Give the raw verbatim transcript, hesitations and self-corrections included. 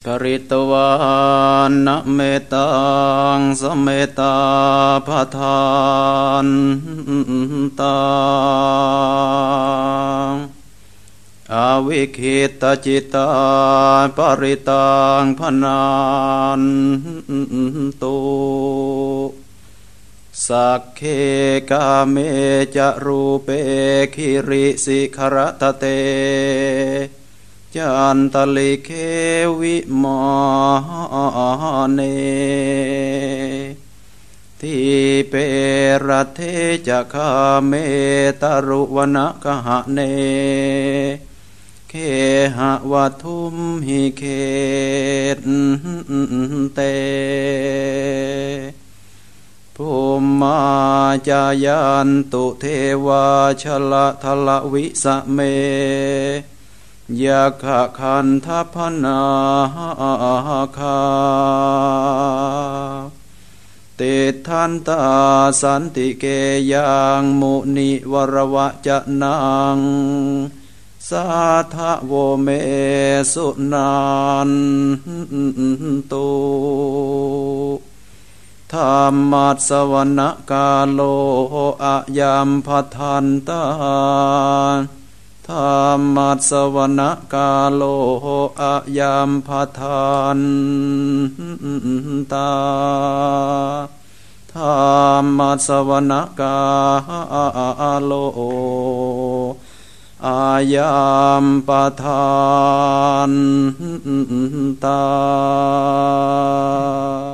ปริตวานนะเมตังสเมตาภาทานตังอวิคิตจิตาปริตังพนันตุสักเคกาเมจะรูเปคิริสิขรตเตจันตลิเควิมานเนทิเปรเทจะคาเมตรุวนะกหะเนเคหะวัทุมหิเคตเตภูมาจายันตุเทวาชละทละวิสะเมยะขะคันทัพนาคาติทันตาสันติเกยังมุนิวรวะจะนังสาทะโวเมสุนันตุธรรมัสสวนะกาโลอะยัมภัทันตาธรรมัสสวนะกาโลอะยัมภัทันตาธรรมัสสวนะกาโลอายัมภัทันตา